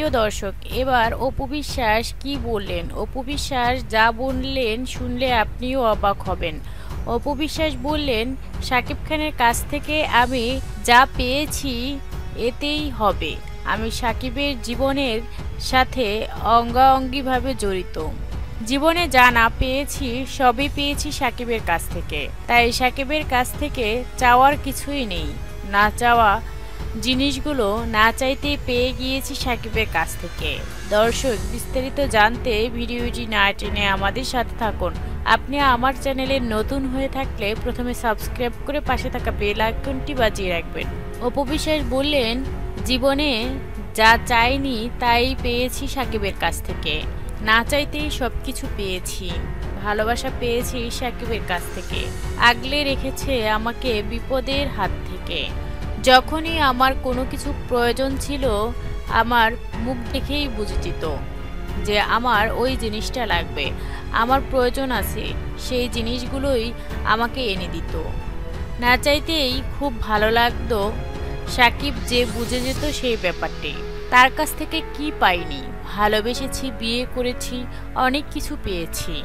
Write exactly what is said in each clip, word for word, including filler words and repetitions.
প্রিয় দর্শক, এবার অপু বিশ্বাস কি বললেন। অপু বিশ্বাস যা বললেন শুনলে আপনিও অবাক হবেন। অপু বিশ্বাস বললেন, শাকিব খানের কাছ থেকে আমি যা পেয়েছি এতেই হবে। আমি শাকিবের জীবনের সাথে অঙ্গাঅঙ্গিভাবে জড়িত। জীবনে যা না পেয়েছি সবই পেয়েছি শাকিবের কাছ থেকে। তাই শাকিবের কাছ থেকে চাওয়ার কিছুই নেই। না চাওয়া জিনিসগুলো না চাইতেই পেয়ে গিয়েছি শাকিবের কাছ থেকে। দর্শক, বিস্তারিত জানতে ভিডিওটি না টেনে আমাদের সাথে থাকুন। আপনি আমার চ্যানেলে নতুন হয়ে থাকলে প্রথমে সাবস্ক্রাইব করে পাশে থাকা বেল আইকনটি বাজিয়ে রাখবেন। অপু বিশ্বাস বললেন, জীবনে যা চাইনি তাই পেয়েছি শাকিবের কাছ থেকে। না চাইতেই সব কিছু পেয়েছি। ভালোবাসা পেয়েছি শাকিবের কাছ থেকে। আগলে রেখেছে আমাকে বিপদের হাত থেকে। যখনই আমার কোনো কিছু প্রয়োজন ছিল আমার মুখ দেখেই বুঝে যেত যে আমার ওই জিনিসটা লাগবে, আমার প্রয়োজন আছে, সেই জিনিসগুলোই আমাকে এনে দিত। না চাইতেই খুব ভালো লাগতো শাকিব যে বুঝে যেত সেই ব্যাপারটি। তার কাছ থেকে কি পাইনি, ভালোবেসেছি, বিয়ে করেছি, অনেক কিছু পেয়েছি।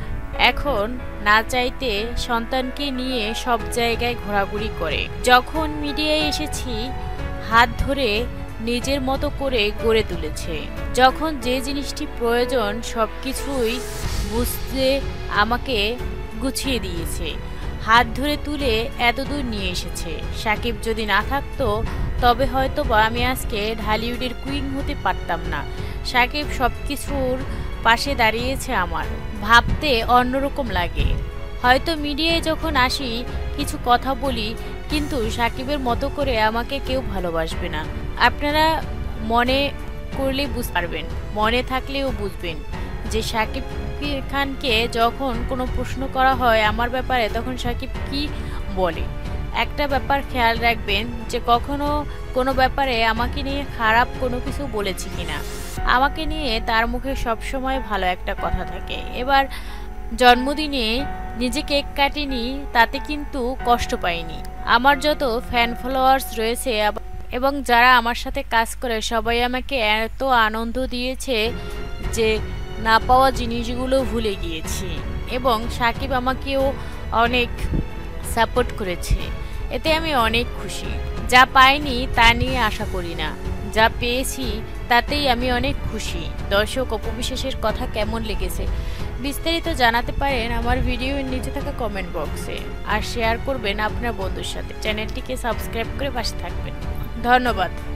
এখন না চাইতে সন্তানকে নিয়ে সব জায়গায় ঘোরাঘুরি করে। যখন মিডিয়ায় এসেছি হাত ধরে নিজের মতো করে গড়ে তুলেছে। যখন যে জিনিসটি প্রয়োজন সব কিছুই বুঝতে আমাকে গুছিয়ে দিয়েছে। হাত ধরে তুলে এতদূর নিয়ে এসেছে। শাকিব যদি না থাকতো তবে হয়তো বা আমি আজকে ঢালিউডের কুইন হতে পারতাম না। শাকিব সব কিছুর পাশে দাঁড়িয়েছে আমার। ভাবতে অন্যরকম লাগে। হয়তো মিডিয়ায় যখন আসি কিছু কথা বলি, কিন্তু শাকিবের মতো করে আমাকে কেউ ভালোবাসবে না। আপনারা মনে করলে বুঝতে পারবেন, মনে থাকলেও বুঝবেন যে শাকিব খানকে যখন কোনো প্রশ্ন করা হয় আমার ব্যাপারে তখন শাকিব কি বলে। একটা ব্যাপার খেয়াল রাখবেন যে কখনো কোনো ব্যাপারে আমাকে নিয়ে খারাপ কোনো কিছু বলেছি কিনা। আমাকে নিয়ে তার মুখে সবসময় ভালো একটা কথা থাকে। এবার জন্মদিনে নিজে কেক কাটিনি, তাতে কিন্তু কষ্ট পাইনি। আমার যত ফ্যান ফলোয়ার্স রয়েছে এবং যারা আমার সাথে কাজ করে সবাই আমাকে এত আনন্দ দিয়েছে যে না পাওয়া জিনিসগুলো ভুলে গিয়েছি। এবং শাকিব আমাকেও অনেক সাপোর্ট করেছে, এতে আমি অনেক খুশি। যা পাইনি তা নিয়ে আশা করি না, যা পেয়েছি তাতেই আমি অনেক খুশি। দর্শক, অপু বিশ্বাসের কথা কেমন লেগেছে বিস্তারিত জানাতে পারেন আমার ভিডিওর নিচে থাকা কমেন্ট বক্সে। আর শেয়ার করবেন আপনার বন্ধুর সাথে। চ্যানেলটিকে সাবস্ক্রাইব করে পাশে থাকবেন। ধন্যবাদ।